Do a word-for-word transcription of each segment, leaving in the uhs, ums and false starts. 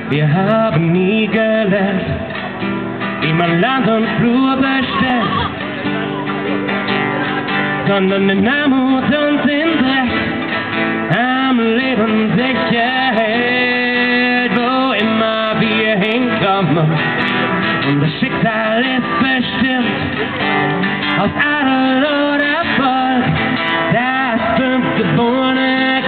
Wir haben nie gelernt, wie man Land und Flur bestellt, sondern in Armut und in Dreck am Leben sicher hält, wo immer wir hinkommen. Und das Schicksal ist bestimmt, aus Adel oder Volk, das fünftgeborene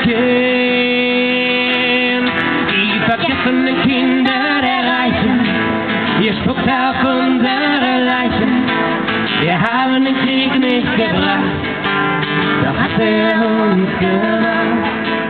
Kind. Die vergessenen Kinder der Reichen, ihr spuckt auf unsere Leichen. Wir haben den Krieg nicht gebracht, doch hat er uns gemacht.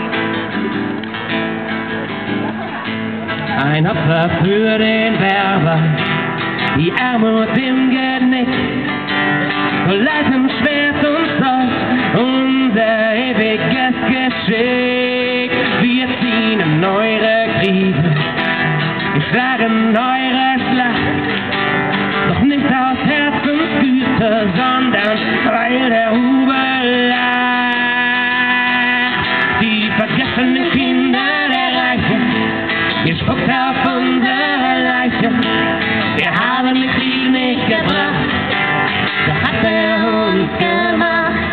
Ein Opfer für den Werber, die Armut im Genick, so leidensschwert und stolz unser ewiges Geschick. Wir ziehen in eure Kriege, wir schlagen eure Schlacht, doch nicht aus Herzensgüte, sondern weil der Huber lacht. Die vergessenen Kinder der Reichen, ihr spuckt auf unsere Leichen. Wir haben den Krieg nicht gebracht, doch hat er uns gemacht.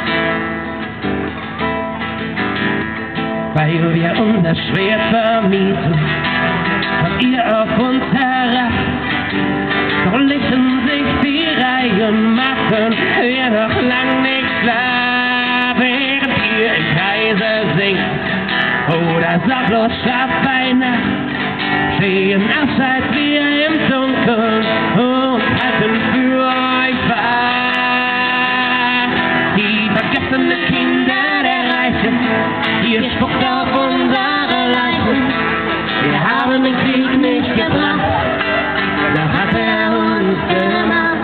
Weil wir unser Schwert vermieten, kommt ihr auf uns herab. Doch lichten sich die Reihen, machen wir noch lang nicht klar. Während ihr im Kreise singt oder sorglos schlaft bei Nacht, stehen abseits wir im Dunkeln und halten für euch wahr. Die vergessenen Kinder der Reichen, ihr spuckt auf unsere Leichen. Wir haben den Krieg nicht gebracht, doch hat er uns gemacht.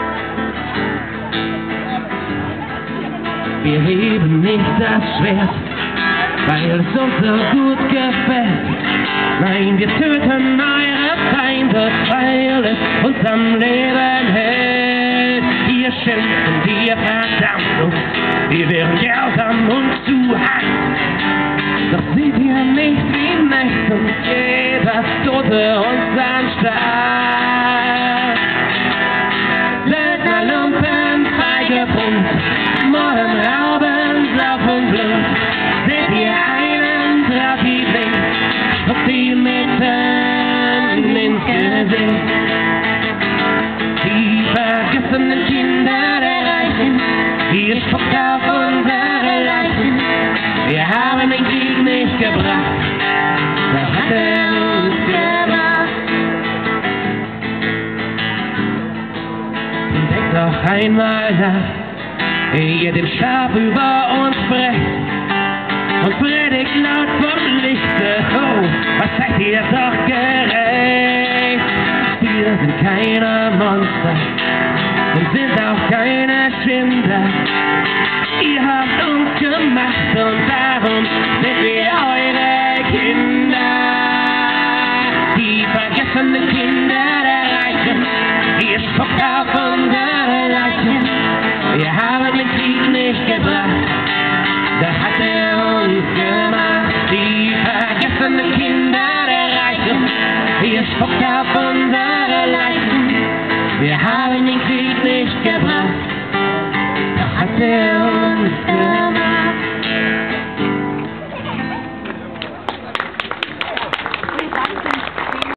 Wir heben nicht das Schwert, weil es uns so gut gefällt. Nein, wir töten eure Feinde, weil es uns am Leben hält. Ihr schimpft und ihr verdammt uns, wir wären grausam und zu hart. Doch seht ihr nicht, wie nächtens jeder Tote uns anstarrt. Söldner, Lumpen, feige Bund, Morden, Rauben, saufen Blut. Seht ihr einen Trafikling, spuckt die mitten ins Gesicht. Die vergessenen Kinder der Reichen, ihr spuckt auf unsere Leichen. Wir haben den Krieg nicht gebracht, doch hat er uns gemacht. Denkt doch einmal nach, ehe ihr den Stab über uns brecht und predigt laut vom Lichte. Oh, was seid ihr doch gerecht? Wir sind keine Monster und sind auch keine Schwindler. Ihr habt uns gemacht und darum sind wir eure Kinder. Die vergessenen Kinder der Reichen, ihr spuckt auf unsere Leichen. Wir haben den Krieg nicht gebracht,